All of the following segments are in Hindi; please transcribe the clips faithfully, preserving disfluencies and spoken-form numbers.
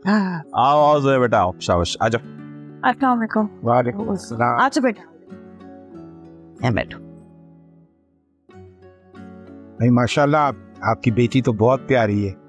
आओ आओ जोया बेटा, आओ शाबाश, आ जाओ। अस्सलाम वालेकुम। वालेकुम अस्सलाम। अच्छा बेटा, यहाँ बैठो। भाई माशाल्लाह, आप, आपकी बेटी तो बहुत प्यारी है।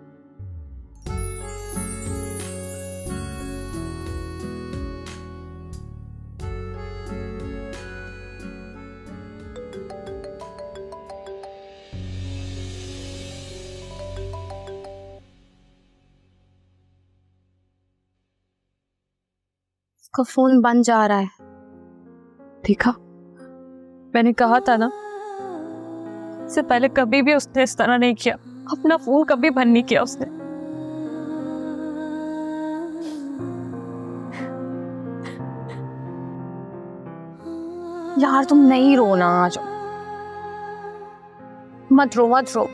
उसका फोन बंद जा रहा है। देखा, मैंने कहा था ना, इससे पहले कभी भी उसने इस तरह नहीं किया। अपना फोन कभी बंद नहीं किया उसने। यार तुम नहीं रोना, आ जाओ। मत रो मत रो।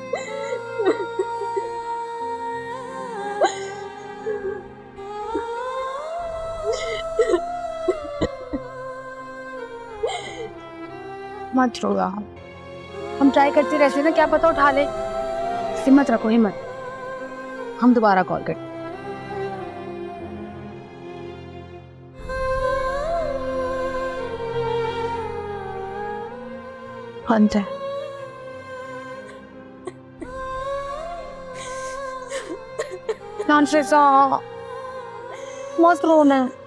मत रो यार, हम ट्राई करते रहते ना, क्या पता उठा ले। हिम्मत रखो, हिम्मत। हम दोबारा कॉल करते। बंद है। मत रोना।